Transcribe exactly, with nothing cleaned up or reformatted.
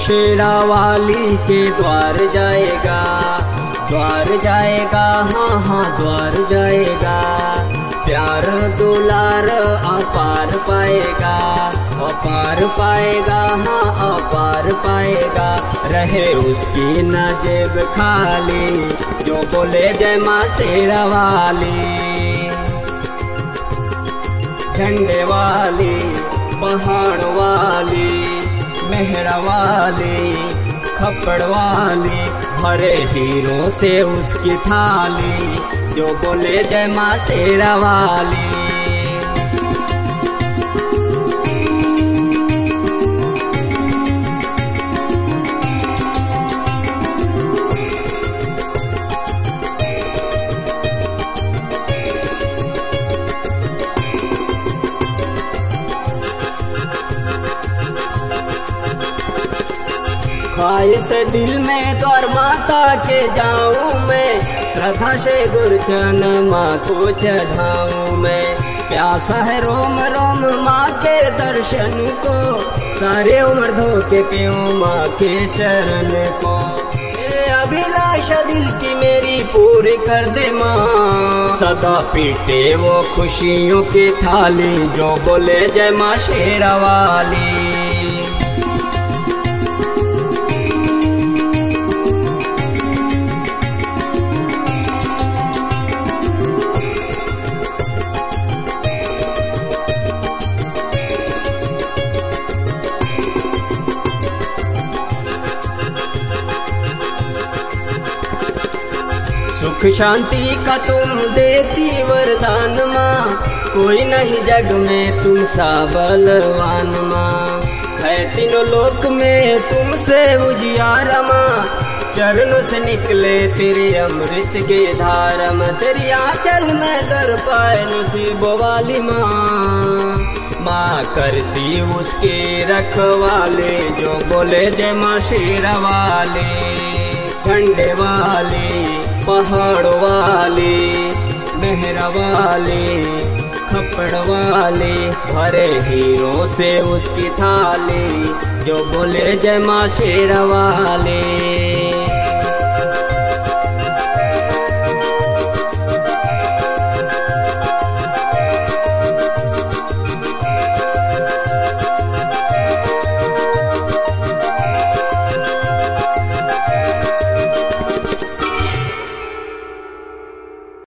शेरा वाली के द्वार जाएगा, द्वार जाएगा, हाँ हाँ द्वार जाएगा। प्यार दुलार अपार पाएगा, अपार पाएगा, हाँ अपार पाएगा। रहे उसकी न जेब खाली, जो बोले जय माँ शेरा वाली। झंडे वाली, पहाड़ वाली, मेहरा वाली, खप्पड़ वाली, भरे हीरों से उसकी थाली, जो बोले जय माँ शेरा वाली। ख्वाहिश दिल में द्वार माता के जाऊं मैं, श्रद्धा से गुरचन माँ को चढ़ाऊं मैं। प्यासा है रोम रोम माँ के दर्शन को, सारे उम्र धोके पियूं माँ के चरण को। अभिलाषा दिल की मेरी पूरी कर दे माँ, सदा पीटे वो खुशियों की थाली, जो बोले जय माँ शेरा वाली। सुख शांति का तुम देती वरदान माँ, कोई नहीं जग में तुम सा बलवान माँ। है तीनों लोक में तुमसे उजियारा माँ, चरणों से निकले तेरे अमृत के धारा माँ। तेरी आंचल में दर पाए नसीबों वाली माँ, माँ करती उसके रखवाले, जो बोले जय माँ शेरा वाली। झंडे वाली, पहाड़ वाली, मेहरा वाली, खप्पड़ वाली, भरे हीरों से उसकी थाली, जो बोले जय माँ शेरा वाली।